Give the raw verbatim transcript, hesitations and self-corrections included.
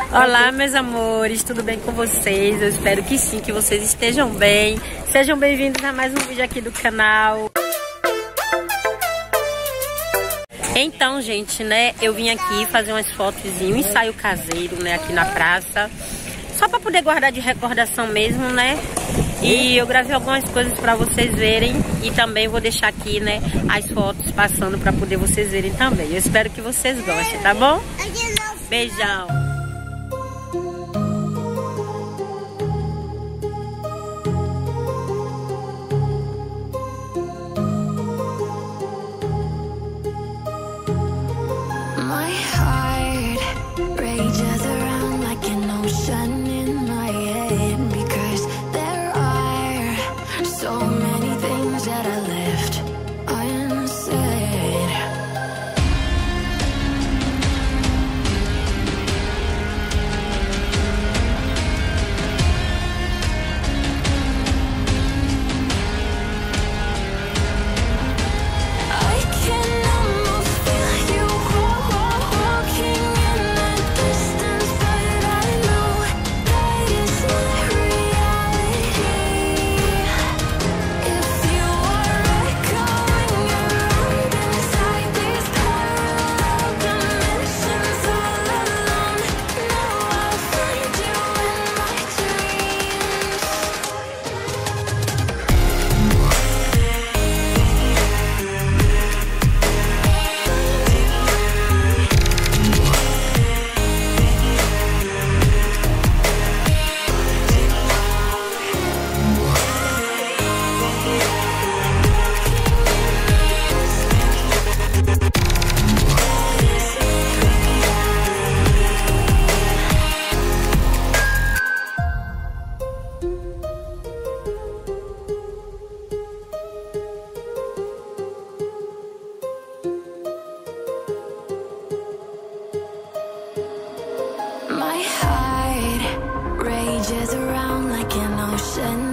Olá, meus amores, tudo bem com vocês? Eu espero que sim, que vocês estejam bem. Sejam bem-vindos a mais um vídeo aqui do canal. Então, gente, né, eu vim aqui fazer umas fotos e um ensaio caseiro, né, aqui na praça. Só pra poder guardar de recordação mesmo, né? E eu gravei algumas coisas pra vocês verem. E também vou deixar aqui, né, as fotos passando pra poder vocês verem também. Eu espero que vocês gostem, tá bom? Beijão! My heart rages around like an ocean in my head, because there are so many things that I left unsaid. I can almost feel you walking in the distance, but I know that is not reality. If you are echoing around inside these parallel dimensions all alone, now I'll find you in my dreams. My heart rages around like an ocean